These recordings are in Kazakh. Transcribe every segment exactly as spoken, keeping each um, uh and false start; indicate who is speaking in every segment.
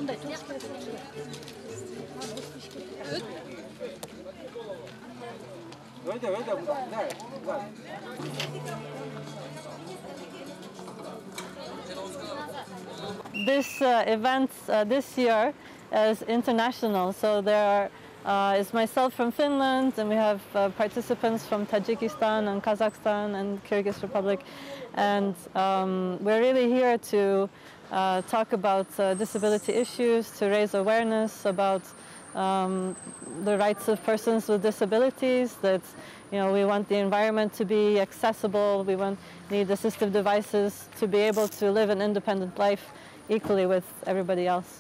Speaker 1: This uh, event uh, this year is international, so there are, uh, is myself from Finland, and we have uh, participants from Tajikistan and Kazakhstan and Kyrgyz Republic, and um, we're really here to uh, talk about uh, disability issues, to raise awareness about um, the rights of persons with disabilities, that you know, we want the environment to be accessible, we want, need assistive devices to be able to live an independent life equally with everybody else.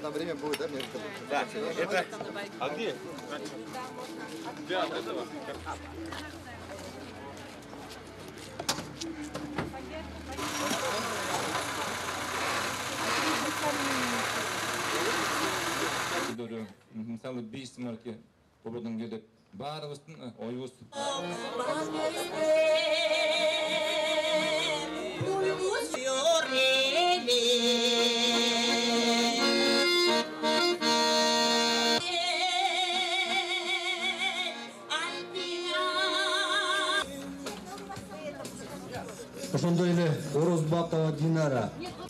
Speaker 2: Мысалы бес марке побудың келіп барыбыздың ойымыз
Speaker 3: Ошондой эле Орозбакова Динара.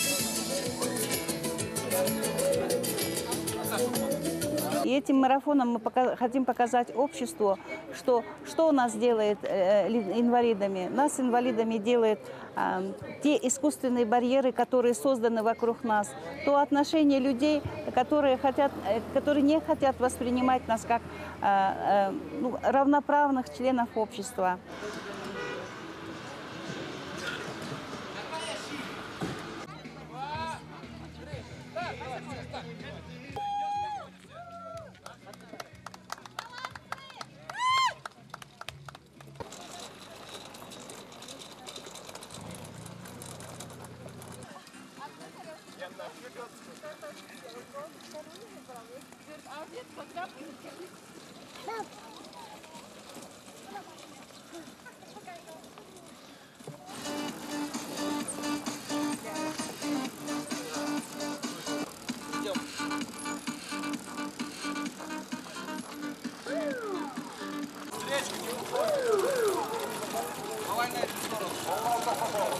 Speaker 4: И этим марафоном мы пока хотим показать обществу, что, что нас делает э, инвалидами. Нас инвалидами делает э, те искусственные барьеры, которые созданы вокруг нас, то отношение людей, которые, хотят, э, которые не хотят воспринимать нас как э, э, ну, равноправных членов общества.
Speaker 5: Давай на эту сторону.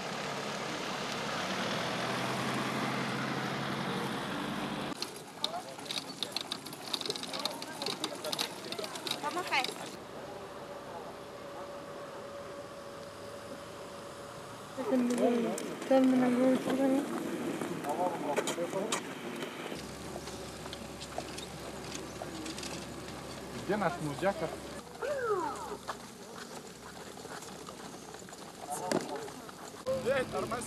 Speaker 4: Помахай.
Speaker 5: Где наш Мурзяков? Эй, тормози,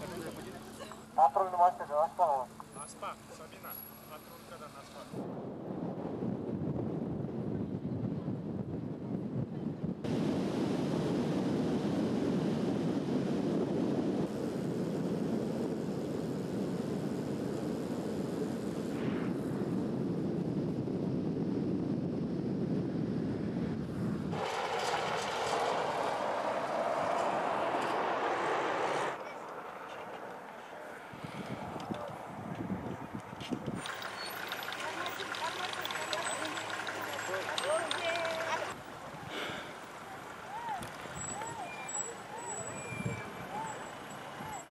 Speaker 6: Патрульный мастер, Аспа.
Speaker 5: Аспа, Сабина. Патруль когда на Аспа.